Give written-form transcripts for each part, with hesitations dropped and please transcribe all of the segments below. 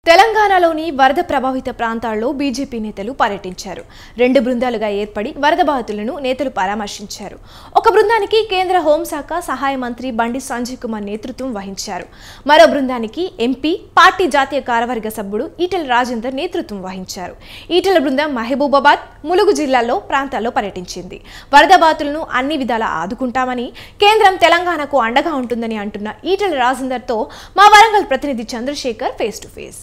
తెలంగాణలోని వరద ప్రభావిత ప్రాంతాల్లో బీజేపీ నేతలు పర్యటించారు. 2 బృందాలుగా ఏర్పడి వరద బాధితులను నేతలు పరామర్శించారు. ఒక బృందానికి కేంద్ర హోంశాఖ సహాయ మంత్రి బండి సంజయ్ కుమార్ నేతృత్వం వహించారు. మరో బృందానికి ఎంపీ పార్టీ జాతీయ కార్యవర్గ సభ్యుడు ఈటెల రాజేందర్ నేతృత్వం వహించారు. ఈటెల బృందం మహబూబాబాద్, ములుగు జిల్లాల్లో ప్రాంతాల్లో పర్యటించింది. వరద బాధితులను అన్ని విధాలా ఆదుకుంటామని, కేంద్రం తెలంగాణకు అండగా ఉంటుందని అంటున్న ఈటెల రాజేందర్తో మా వరంగల్ ప్రతినిధి Chandrasekhar face to face.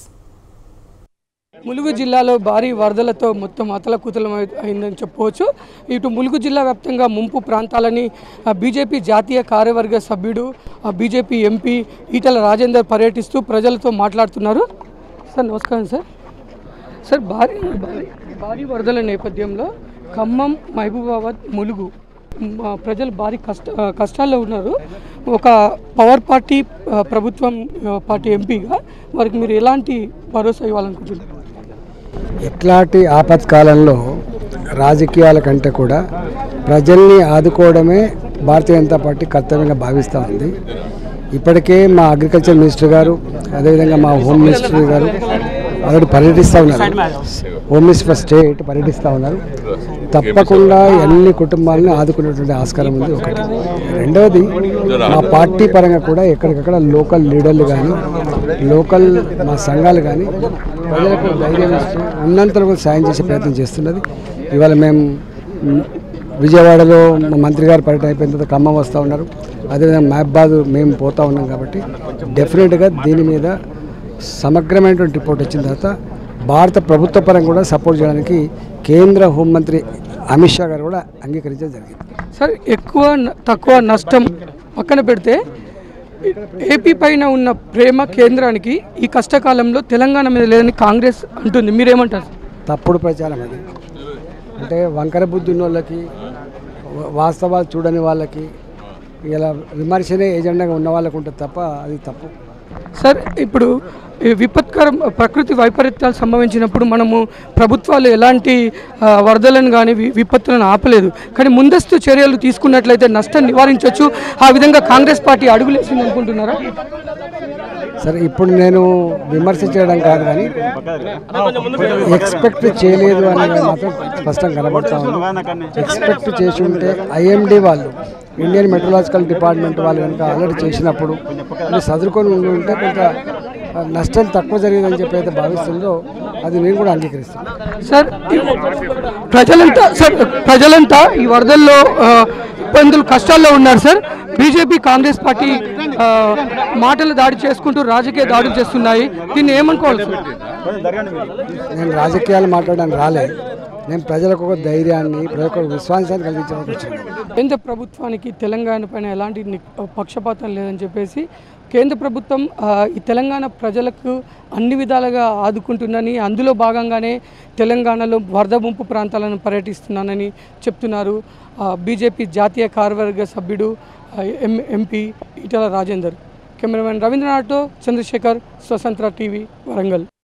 Mulugu జిల్లాలో భారీ వరదలతో మొత్తం అతలకుతలం అయిందని చెప్పవచ్చు. ఇటు ములుగు జిల్లా వ్యాప్తంగా ముంపు ప్రాంతాలని బీజేపీ జాతీయ కార్యవర్గ సభ్యుడు బీజేపీ ఎంపీ ఈటెల రాజేందర్ పర్యటిస్తూ ప్రజలతో మాట్లాడుతున్నారు. సార్ నమస్కారం సార్. సార్ భారీ వరదల నేపథ్యంలో ఖమ్మం, మహబూబాబాద్, ములుగు ప్రజలు భారీ కష్టాల్లో ఉన్నారు. ఒక పవర్ పార్టీ ప్రభుత్వం పార్టీ ఎంపీగా వారికి మీరు ఎలాంటి భరోసా ఇవ్వాలనుకుంటున్నారు? ఎట్లాంటి ఆపత్కాలంలో రాజకీయాల కంటే కూడా ప్రజల్ని ఆదుకోవడమే భారతీయ జనతా పార్టీ కర్తవ్యంగా భావిస్తూ ఉంది. ఇప్పటికే మా అగ్రికల్చర్ మినిస్టర్ గారు, అదేవిధంగా మా హోమ్ మినిస్టర్ గారు ఆల్రెడీ పర్యటిస్తూ ఉన్నారు. హోమ్ మినిస్టర్ ఫర్ స్టేట్ పర్యటిస్తూ ఉన్నారు. తప్పకుండా అన్ని కుటుంబాలను ఆదుకునేటువంటి ఆస్కారం ఉంది. ఒకటి. రెండవది, మా పార్టీ పరంగా కూడా ఎక్కడికక్కడ లోకల్ లీడర్లు కానీ, లోకల్ మా సంఘాలు కానీ ప్రజలకు ధైర్యం ఇస్తూ ఉన్నంతలో సాయం చేసే ప్రయత్నం చేస్తున్నది. ఇవాళ మేము విజయవాడలో మా మంత్రి గారు పర్యటన అయిపోయిన తర్వాత ఖమ్మం వస్తూ ఉన్నారు. అదేవిధంగా మహబాద్ మేము పోతూ ఉన్నాం. కాబట్టి డెఫినెట్గా దీని మీద సమగ్రమైనటువంటి రిపోర్ట్ వచ్చిన తర్వాత భారత ప్రభుత్వ పరంగా కూడా సపోర్ట్ చేయడానికి కేంద్ర హోంమంత్రి అమిత్ షా గారు కూడా అంగీకరించడం జరిగింది. సార్, ఎక్కువ తక్కువ నష్టం పక్కన పెడితే ఏపీ పైన ఉన్న ప్రేమ కేంద్రానికి ఈ కష్టకాలంలో తెలంగాణ మీద లేదని కాంగ్రెస్ అంటుంది. మీరేమంటారు? తప్పుడు ప్రచారం అది. అంటే వంకర బుద్ధి ఉన్న వాళ్ళకి, వాస్తవాలు చూడని వాళ్ళకి ఇలా విమర్శనే ఏజెండాగా ఉన్న వాళ్ళకు ఉంటుంది తప్ప అది తప్పు. సార్, ఇప్పుడు విపత్కరం ప్రకృతి వైపరీత్యాలు సంభవించినప్పుడు మనము ప్రభుత్వాలు ఎలాంటి వరదలను కానీ విపత్తులను ఆపలేదు. కానీ ముందస్తు చర్యలు తీసుకున్నట్లయితే నష్టం నివారించవచ్చు. ఆ విధంగా కాంగ్రెస్ పార్టీ అడుగులేసింది అనుకుంటున్నారా? సరే, ఇప్పుడు నేను విమర్శ చేయడం కాదు, కానీ ఎక్స్పెక్ట్ చేయలేదు అనేది మాత్రం స్పష్టంగా కనబడతా ఉంది. ఎక్స్పెక్ట్ చేసి ఉంటే ఐఎండీ వాళ్ళు, ఇండియన్ మెట్రలాజికల్ డిపార్ట్మెంట్ వాళ్ళు కనుక ఆల్రెడీ చేసినప్పుడు చదువుకొని ఉంటే కొంత నష్టం తక్కువ జరిగిందని చెప్పి అయితే భావిస్తుందో అది నేను కూడా అంగీకరిస్తాను. సార్, ప్రజలంతా ఈ వరదల్లో ఇబ్బందులు కష్టాల్లో ఉన్నారు. సార్, బీజేపీ కాంగ్రెస్ పార్టీ మాటలు దాడి చేసుకుంటూ రాజకీయ దాడులు చేస్తున్నాయి. దీన్ని ఏమనుకోవాలి? నేను రాజకీయాలు మాట్లాడడానికి రాలే. నేను ప్రజలకు ఒక ధైర్యాన్ని, ప్రజలకు ఒక విశ్వాసాన్ని కలిగించడానికి వచ్చాను. కేంద్ర ప్రభుత్వానికి తెలంగాణ పైన ఎలాంటి పక్షపాతం లేదని చెప్పేసి కేంద్ర ప్రభుత్వం ఈ తెలంగాణ ప్రజలకు అన్ని విధాలుగా ఆదుకుంటుందని, అందులో భాగంగానే తెలంగాణలో వరద ముంపు ప్రాంతాలను పర్యటిస్తున్నానని చెప్తున్నారు బీజేపీ జాతీయ కార్యవర్గ సభ్యుడు ఎంపీ ఈటెల రాజేందర్. కెమెరామెన్ రవీంద్రనాథ్తో చంద్రశేఖర్, స్వతంత్ర టీవీ, వరంగల్.